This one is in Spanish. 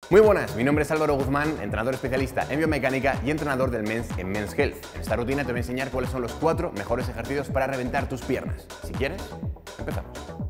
Muy buenas, mi nombre es Álvaro Guzmán, entrenador especialista en biomecánica y entrenador del Men's en Men's Health. En esta rutina te voy a enseñar cuáles son los 4 mejores ejercicios para reventar tus piernas. Si quieres, empezamos.